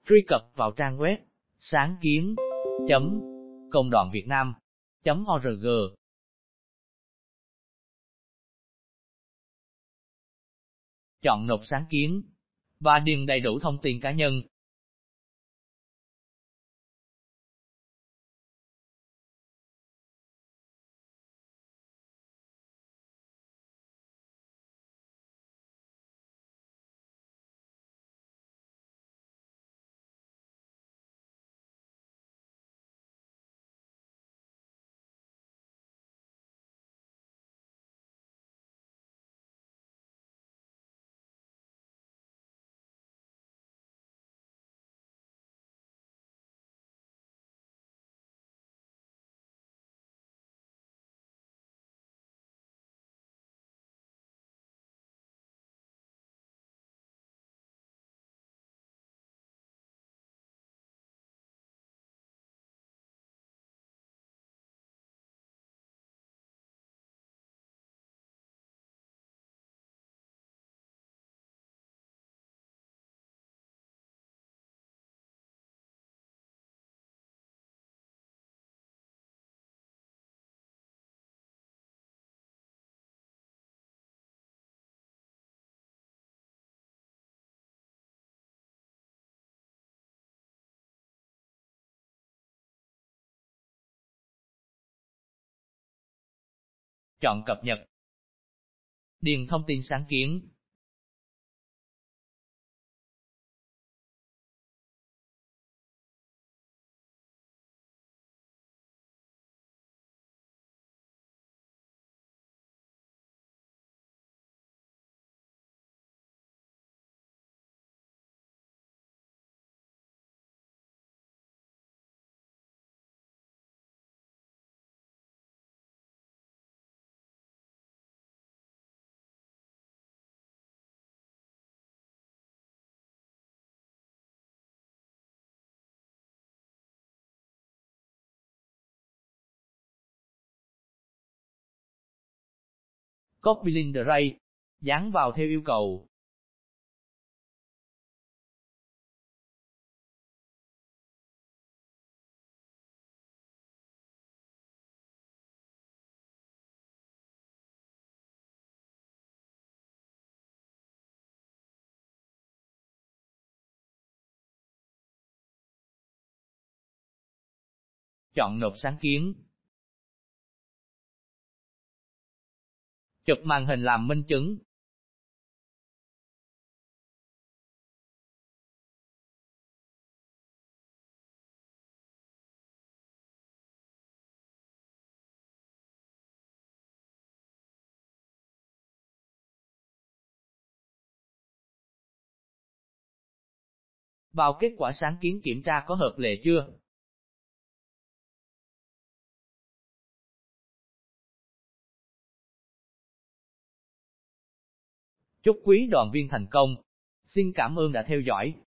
Truy cập vào trang web sáng kiến.công đoàn Việt Nam.org. Chọn nộp sáng kiến và điền đầy đủ thông tin cá nhân. Chọn cập nhật. Điền thông tin sáng kiến. Copy link Drive, dán vào theo yêu cầu. Chọn nộp sáng kiến. Chụp màn hình làm minh chứng. Vào kết quả sáng kiến kiểm tra có hợp lệ chưa? Chúc quý đoàn viên thành công. Xin cảm ơn đã theo dõi.